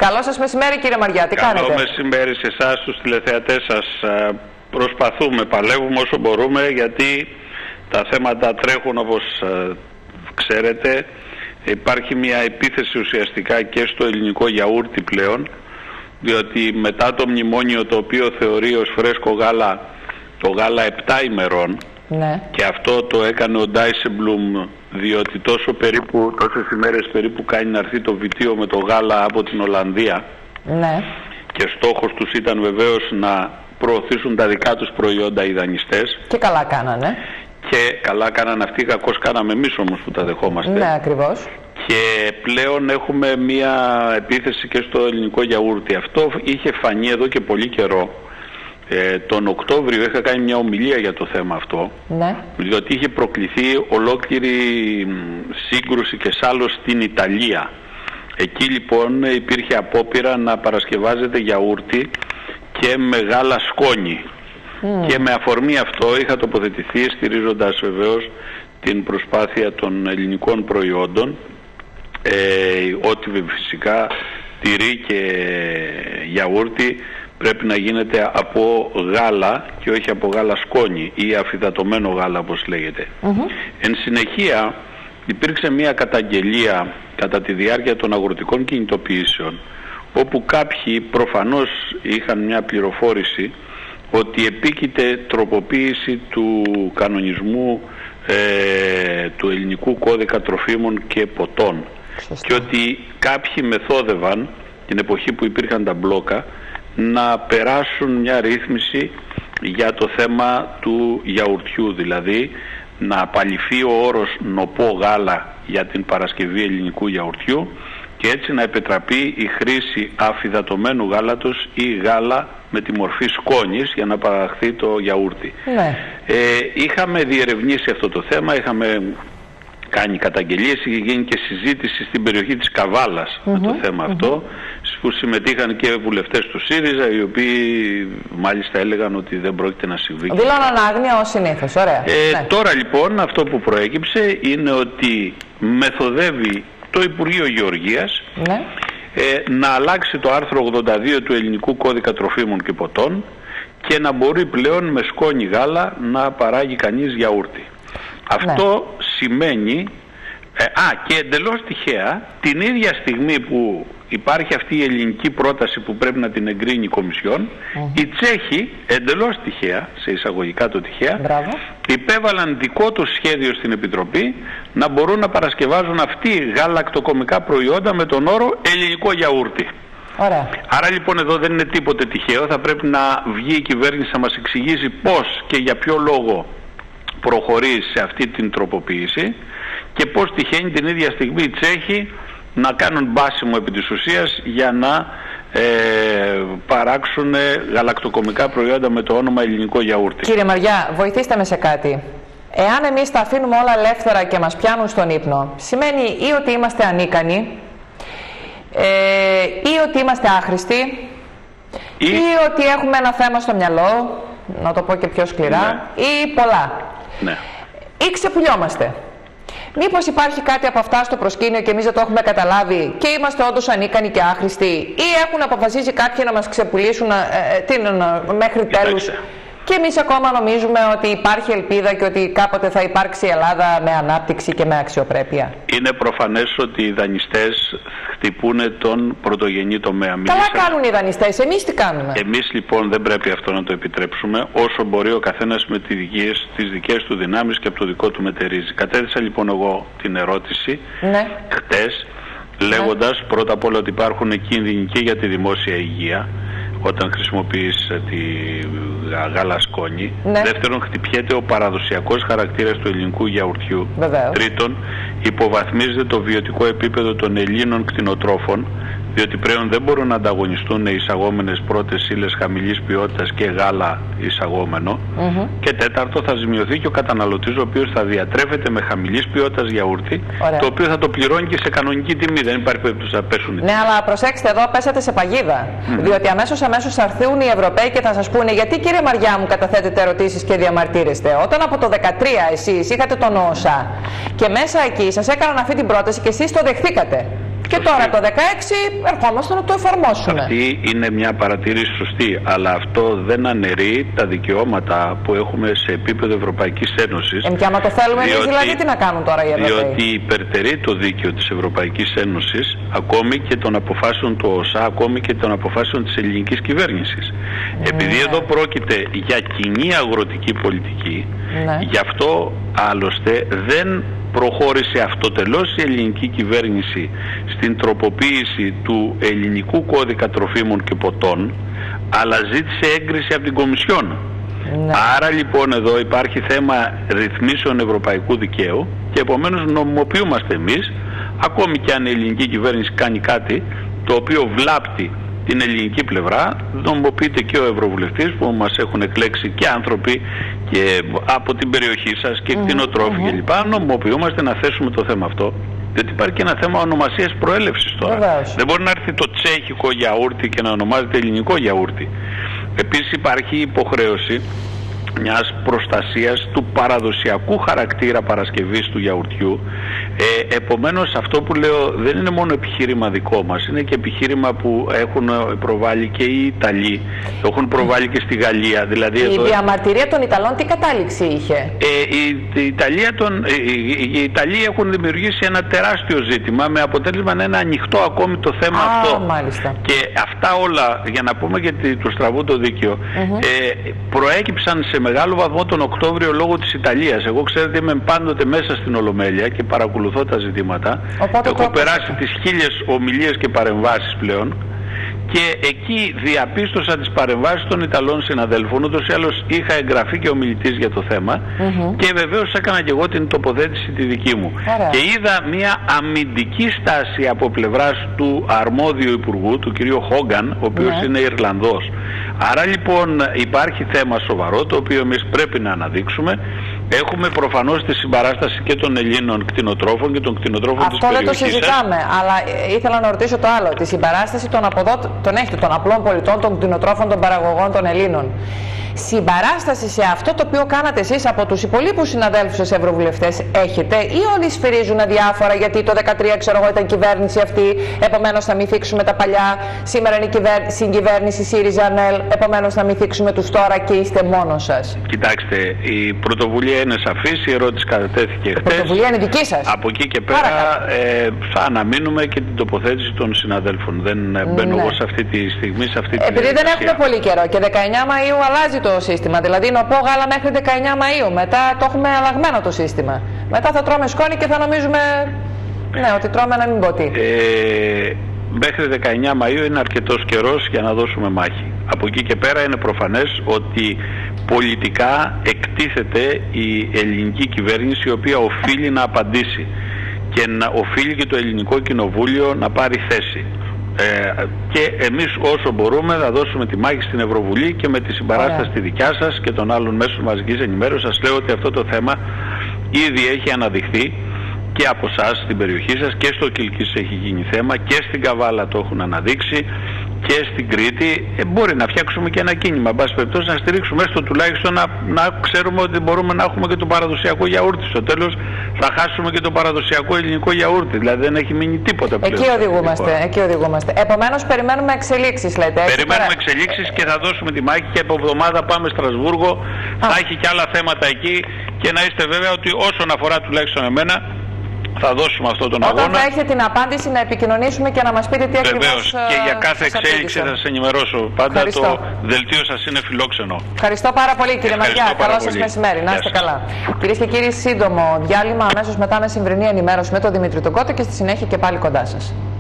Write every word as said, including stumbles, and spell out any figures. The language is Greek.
Καλό σας μεσημέρι, κύριε Μαριά, τι Καλό κάνετε? Καλό μεσημέρι σε εσάς, τους τηλεθεατές σας. Προσπαθούμε, παλεύουμε όσο μπορούμε, γιατί τα θέματα τρέχουν όπως ξέρετε. Υπάρχει μια επίθεση ουσιαστικά και στο ελληνικό γιαούρτι πλέον, διότι μετά το μνημόνιο, το οποίο θεωρεί ως φρέσκο γάλα το γάλα επτά ημερών, ναι. και αυτό το έκανε ο Ντάισεμπλουμ, διότι τόσο περίπου, τόσες ημέρες περίπου κάνει να έρθει το βιτίο με το γάλα από την Ολλανδία, ναι. και στόχος τους ήταν βεβαίως να προωθήσουν τα δικά τους προϊόντα οι δανειστές. Και καλά κάνανε. Και καλά κάνανε αυτοί, κακώς κάναμε εμείς όμως που τα δεχόμαστε. Ναι, ακριβώς. Και πλέον έχουμε μία επίθεση και στο ελληνικό γιαούρτι. Αυτό είχε φανεί εδώ και πολύ καιρό. Ε, τον Οκτώβριο είχα κάνει μια ομιλία για το θέμα αυτό, ναι. διότι είχε προκληθεί ολόκληρη σύγκρουση και σάλο στην Ιταλία. Εκεί λοιπόν υπήρχε απόπειρα να παρασκευάζεται γιαούρτι και με γάλα σκόνη. Mm. Και με αφορμή αυτό είχα τοποθετηθεί, στηρίζοντας βεβαίως την προσπάθεια των ελληνικών προϊόντων, ε, ότι φυσικά τυρί και γιαούρτι πρέπει να γίνεται από γάλα και όχι από γάλα σκόνη ή αφυδατωμένο γάλα, όπως λέγεται. Mm-hmm. Εν συνεχεία υπήρξε μια καταγγελία κατά τη διάρκεια των αγροτικών κινητοποιήσεων, όπου κάποιοι προφανώς είχαν μια πληροφόρηση ότι επίκειται τροποποίηση του κανονισμού ε, του ελληνικού κώδικα τροφίμων και ποτών. Σωστά. Και ότι κάποιοι μεθόδευαν την εποχή που υπήρχαν τα μπλόκα να περάσουν μια ρύθμιση για το θέμα του γιαουρτιού, δηλαδή να απαλληφθεί ο όρος νοπό γάλα για την παρασκευή ελληνικού γιαουρτιού και έτσι να επιτραπεί η χρήση αφυδατωμένου γάλατος ή γάλα με τη μορφή σκόνης για να παραχθεί το γιαούρτι. Ναι. Ε, είχαμε διερευνήσει αυτό το θέμα, είχαμε κάνει καταγγελίες, είχε γίνει και συζήτηση στην περιοχή της Καβάλας mm-hmm, με το θέμα mm-hmm. αυτό, που συμμετείχαν και βουλευτές του ΣΥΡΙΖΑ, οι οποίοι μάλιστα έλεγαν ότι δεν πρόκειται να συμβεί. Δηλώναν άγνοια ως συνήθως, ωραία. Ε, ναι. Τώρα λοιπόν αυτό που προέκυψε είναι ότι μεθοδεύει το Υπουργείο Γεωργίας ναι. ε, να αλλάξει το άρθρο ογδόντα δύο του ελληνικού κώδικα τροφίμων και ποτών και να μπορεί πλέον με σκόνη γάλα να παράγει κανείς γιαούρτι. Αυτό ναι. σημαίνει, ε, α, και εντελώς τυχαία, την ίδια στιγμή που υπάρχει αυτή η ελληνική πρόταση που πρέπει να την εγκρίνει η Κομισιόν, mm-hmm. οι Τσέχοι, εντελώς τυχαία, σε εισαγωγικά το τυχαία, Μπράβο. υπέβαλαν δικό τους σχέδιο στην Επιτροπή να μπορούν να παρασκευάζουν αυτοί γαλακτοκομικά προϊόντα με τον όρο ελληνικό γιαούρτι. Ωραία. Άρα λοιπόν εδώ δεν είναι τίποτε τυχαίο, θα πρέπει να βγει η κυβέρνηση να μας εξηγήσει πώς και για ποιο λόγο προχωρεί σε αυτή την τροποποίηση και πώς τυχαίνει την ίδια στιγμή οι Τσέχοι να κάνουν μπάσιμο επί της ουσίας για να ε, παράξουν γαλακτοκομικά προϊόντα με το όνομα ελληνικό γιαούρτι. Κύριε Μαριά, βοηθήστε με σε κάτι. Εάν εμείς τα αφήνουμε όλα ελεύθερα και μας πιάνουν στον ύπνο, σημαίνει ή ότι είμαστε ανίκανοι, ε, ή ότι είμαστε άχρηστοι, ή... ή ότι έχουμε ένα θέμα στο μυαλό, να το πω και πιο σκληρά, ναι. ή πολλά. Ναι. Ή ξεπουλιόμαστε. Μήπως υπάρχει κάτι από αυτά στο προσκήνιο και εμείς δεν το έχουμε καταλάβει και είμαστε όντως ανίκανοι και άχρηστοι, ή έχουν αποφασίσει κάποιοι να μας ξεπουλήσουν ε, την, μέχρι τέλους και εμείς ακόμα νομίζουμε ότι υπάρχει ελπίδα και ότι κάποτε θα υπάρξει η Ελλάδα με ανάπτυξη και με αξιοπρέπεια. Είναι προφανές ότι οι δανειστές χτυπούνε τον πρωτογενή τομέα. Καλά Μίλησα... κάνουν οι δανειστές, εμείς τι κάνουμε? Εμείς λοιπόν δεν πρέπει αυτό να το επιτρέψουμε, όσο μπορεί ο καθένας με τις δικές, τις δικές του δυνάμεις και από το δικό του μετερίζει. Κατέθεσα λοιπόν εγώ την ερώτηση ναι. χτες, λέγοντας ναι. πρώτα απ' όλα ότι υπάρχουν κίνδυνοι και για τη δημόσια υγεία όταν χρησιμοποιείς τη γάλα σκόνη. Ναι. Δεύτερον, χτυπιέται ο παραδοσιακός χαρακτήρας του ελληνικού γιαουρτιού. Βεβαίως. Τρίτον, υποβαθμίζεται το βιωτικό επίπεδο των Ελλήνων κτηνοτρόφων, διότι πλέον δεν μπορούν να ανταγωνιστούν εισαγόμενες πρώτες ύλες χαμηλής ποιότητας και γάλα εισαγόμενο. Mm-hmm. Και τέταρτο, θα ζημιωθεί και ο καταναλωτής, ο οποίος θα διατρέφεται με χαμηλής ποιότητας γιαούρτι, Ωραία. το οποίο θα το πληρώνει και σε κανονική τιμή. Δεν υπάρχει περίπτωση να πέσουν. Ναι, αλλά προσέξτε εδώ, πέσατε σε παγίδα. Mm-hmm. Διότι αμέσως αμέσως θα έρθουν οι Ευρωπαίοι και θα σας πούνε, γιατί κύριε Μαριά μου καταθέτετε ερωτήσεις και διαμαρτύρεστε? Όταν από το δεκατρία εσείς είχατε τον ΩΣΑ και μέσα εκεί σας έκαναν αυτή την πρόταση και εσείς το δεχθήκατε. Και τώρα το δεκαέξι ερχόμαστε να το εφαρμόσουμε. Αυτή είναι μια παρατήρηση σωστή, αλλά αυτό δεν αναιρεί τα δικαιώματα που έχουμε σε επίπεδο Ευρωπαϊκής Ένωσης. Ε, και άμα το θέλουμε εμείς δηλαδή, τι να κάνουν τώρα οι Ευρωπαίοι? Διότι υπερτερεί το δίκαιο της Ευρωπαϊκής Ένωσης, ακόμη και των αποφάσεων του ΟΣΑ, ακόμη και των αποφάσεων της ελληνικής κυβέρνησης. Ναι. Επειδή εδώ πρόκειται για κοινή αγροτική πολιτική, ναι. γι' αυτό άλλωστε δεν προχώρησε αυτοτελώς η ελληνική κυβέρνηση στην τροποποίηση του ελληνικού κώδικα τροφίμων και ποτών, αλλά ζήτησε έγκριση από την Κομισιόν. Ναι. Άρα λοιπόν εδώ υπάρχει θέμα ρυθμίσεων ευρωπαϊκού δικαίου και επομένως νομιμοποιούμαστε εμείς, ακόμη και αν η ελληνική κυβέρνηση κάνει κάτι το οποίο βλάπτει την ελληνική πλευρά, νομιμοποιείται και ο Ευρωβουλευτής που μας έχουν εκλέξει και άνθρωποι και από την περιοχή σας και κτηνοτρόφοι mm-hmm. κλπ. Νομιμοποιούμαστε να θέσουμε το θέμα αυτό. Διότι υπάρχει και ένα θέμα ονομασίας προέλευσης τώρα. Βεβαίως. Δεν μπορεί να έρθει το τσέχικο γιαούρτι και να ονομάζεται ελληνικό γιαούρτι. Επίσης υπάρχει υποχρέωση μιας προστασίας του παραδοσιακού χαρακτήρα παρασκευής του γιαουρτιού. Ε, επομένως αυτό που λέω δεν είναι μόνο επιχείρημα δικό μας, είναι και επιχείρημα που έχουν προβάλει και οι Ιταλοί, το έχουν προβάλει και στη Γαλλία. Δηλαδή η εδώ... διαμαρτυρία των Ιταλών τι κατάληξη είχε? Ε, η, η Ιταλία των, οι, οι Ιταλοί έχουν δημιουργήσει ένα τεράστιο ζήτημα με αποτέλεσμα να είναι ανοιχτό ακόμη το θέμα Α, αυτό. Μάλιστα. Και αυτά όλα, για να πούμε γιατί του στραβού το δίκαιο, mm-hmm. ε, προέκυψαν σε μεγάλο βαθμό τον Οκτώβριο λόγω της Ιταλίας. Εγώ ξέρετε είμαι πάντοτε μέσα στην Ολομέλεια και παρακολουθώ τα ζητήματα. Οπότε έχω περάσει τις χίλιες ομιλίες και παρεμβάσεις πλέον και εκεί διαπίστωσα τις παρεμβάσεις των Ιταλών συναδέλφων. Ούτως ή άλλως είχα εγγραφεί και ομιλητής για το θέμα mm-hmm. και βεβαίως έκανα και εγώ την τοποθέτηση τη δική μου. Άρα. Και είδα μια αμυντική στάση από πλευράς του αρμόδιου υπουργού, του κυρίου Χόγκαν, ο οποίος yeah. είναι Ιρλανδός. Άρα λοιπόν υπάρχει θέμα σοβαρό το οποίο εμείς πρέπει να αναδείξουμε. Έχουμε προφανώς τη συμπαράσταση και των Ελλήνων κτηνοτρόφων και των κτηνοτρόφων της περιοχής. Αυτό δεν το συζητάμε, σας. Αλλά ήθελα να ρωτήσω το άλλο. Τη συμπαράσταση των, αποδό... των, έχετε, των απλών πολιτών, των κτηνοτρόφων, των παραγωγών, των Ελλήνων. Συμπαράσταση σε αυτό το οποίο κάνατε εσείς από τους υπολείπους συναδέλφους σας ευρωβουλευτές έχετε, ή όλοι σφυρίζουν αδιάφορα γιατί το δεκατρία ξέρω εγώ ήταν κυβέρνηση αυτή, επομένως θα μην θίξουμε τα παλιά, σήμερα είναι η κυβέρ... συγκυβέρνηση ΣΥΡΙΖΑ-ΝΕΛ, επομένως θα μην θίξουμε τους τώρα και είστε μόνος σας? Κοιτάξτε, η πρωτοβουλία είναι σαφής, η ερώτηση κατατέθηκε χθες. Η πρωτοβουλία είναι δική σας. Από εκεί και πέρα ε, θα αναμείνουμε και την τοποθέτηση των συναδέλφων. Δεν ναι. μπαίνω εγώ σε αυτή τη στιγμή, σε αυτή τη Επειδή δεν έχουμε πολύ καιρό και δεκαεννιά Μαΐου αλλάζει το σύστημα, δηλαδή νοπό γάλα μέχρι δεκαεννιά Μαΐου, μετά το έχουμε αλλαγμένο το σύστημα. Μετά θα τρώμε σκόνη και θα νομίζουμε ναι, ότι τρώμε να μην πω τι. Ε, μέχρι δεκαεννιά Μαΐου είναι αρκετός καιρός για να δώσουμε μάχη. Από εκεί και πέρα είναι προφανές ότι πολιτικά εκτίθεται η ελληνική κυβέρνηση, η οποία οφείλει να απαντήσει και να οφείλει και το ελληνικό κοινοβούλιο να πάρει θέση. Ε, και εμείς όσο μπορούμε θα δώσουμε τη μάχη στην Ευρωβουλή και με τη συμπαράσταση τη δικιά σας και των άλλων μέσων μαζικής ενημέρωσης. Σας λέω ότι αυτό το θέμα ήδη έχει αναδειχθεί και από εσάς στην περιοχή σας και στο Κιλκής έχει γίνει θέμα και στην Καβάλα το έχουν αναδείξει και στην Κρήτη. Ε, μπορεί να φτιάξουμε και ένα κίνημα, εν πάση περιπτώσει να στηρίξουμε έστω τουλάχιστον να, να ξέρουμε ότι μπορούμε να έχουμε και το παραδοσιακό γιαούρτι. Στο τέλος θα χάσουμε και το παραδοσιακό ελληνικό γιαούρτι, δηλαδή δεν έχει μείνει τίποτα πλέον. Εκεί οδηγούμαστε, εκεί οδηγούμαστε. Επομένως περιμένουμε εξελίξεις, λέτε. Περιμένουμε εξελίξεις και θα δώσουμε τη μάχη και από εβδομάδα πάμε Στρασβούργο. Α. Θα έχει και άλλα θέματα εκεί και να είστε βέβαια ότι όσον αφορά τουλάχιστον εμένα, θα δώσουμε αυτό τον Όταν αγώνα. Όταν θα έχετε την απάντηση να επικοινωνήσουμε και να μας πείτε τι ακριβώς. Βεβαίως, και για κάθε εξέλιξη θα σας ενημερώσω. Πάντα Ευχαριστώ. Το δελτίο σας είναι φιλόξενο. Ευχαριστώ πάρα πολύ κύριε Μαριά. Καλό σας μεσημέρι. Να είστε καλά. Κυρίες και κύριοι, σύντομο διάλειμμα αμέσως μετά με συμβρινή ενημέρωση με τον Δημήτρη τον Κώτο και στη συνέχεια και πάλι κοντά σας.